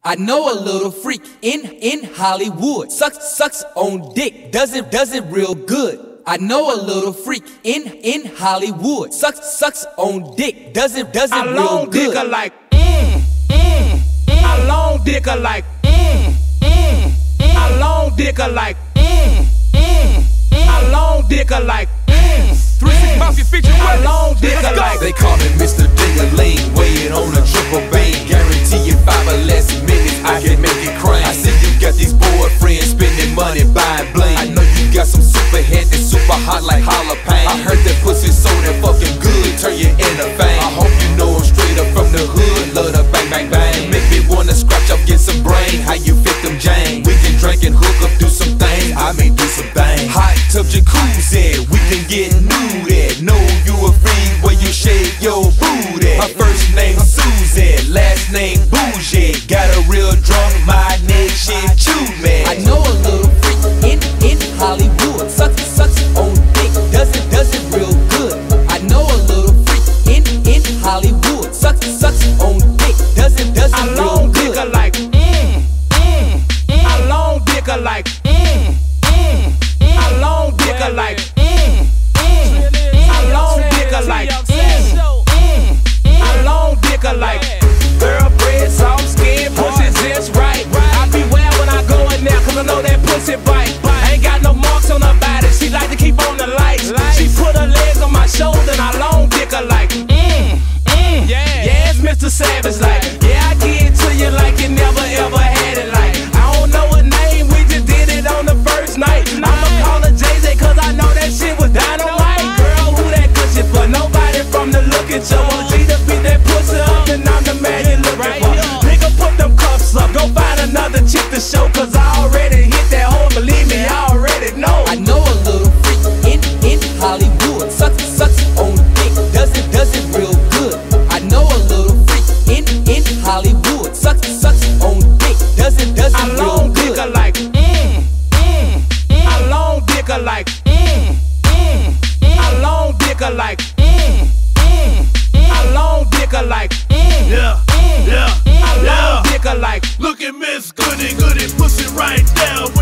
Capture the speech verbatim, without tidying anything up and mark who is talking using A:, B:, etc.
A: I know a little freak in in Hollywood. Sucks sucks on dick, does it does it real good. I know a little freak in in Hollywood. Sucks sucks on dick, does it does it real good.
B: I long dick like mm mm. I long dick like mm mm. I long dick like mm mm. I long dick like mm.
C: three sixty-five your feature
B: I long dick like.
D: They call me Mister Ding-a-ling, weighing on a triple bang. Guarantee you five or less minutes, I can make it crank. I see you got these boyfriends spending money buying bling. I know you got some super head that's super hot like jalapeno. I heard that pussy so damn fucking good, turn you into fame. I hope you know I'm straight up from the hood, love the bang bang bang. Make me wanna scratch up, get some brain. How you fit them Jane? We can drink and hook up, do some things. I may do some things. Hot tub jacuzzi, we can get nude. Know you a freak when you shake your booty. My first name Susie, last name Bougie. Got a real drunk, my neck shit chew me.
A: I know a little freak in in Hollywood. Sucks sucks on dick, does it does it real good. I know a little freak in in Hollywood. Sucks sucks on dick, does it does it
B: I
A: real
B: long
A: good.
B: dick like mm mm. I long dick like mm mm. I long dick like mm mm. I long dick like mm mm. I long dick like thoroughbred, soft skin, pussy just right. I beware when I go in there, cause I know that pussy bite. Ain't got no marks on her body, she like to keep on the lights. She put her legs on my shoulder and I long dick her like mm mm. Yeah, it's Mister Savage like yeah, I give it to you like you never ever had it like. I don't know her name, we just did it on the first night. I'ma call her J J cause I know that shit was dynamite. Girl, who that good shit for? Nobody from the look at you. O G to beat that pussy up and I'm the man you looking for. Nigga, put them cuffs up, go find another chick to show. Cause I already hit that hole, believe me, I already know.
A: I know a little freak in in Hollywood. Sucks sucks on dick, does it does it real good. I know a little freak in in Hollywood. Sucks sucks on dick, does it does it
B: I
A: real
B: long dick
A: good.
B: like mm mm. I long dick like mm mm. I long dick like mm mm. I long dick like mm
C: Yeah,
B: mm.
C: yeah,
B: I long
C: yeah.
B: dick like
C: Look at Miss Goody Goody, pussy right down.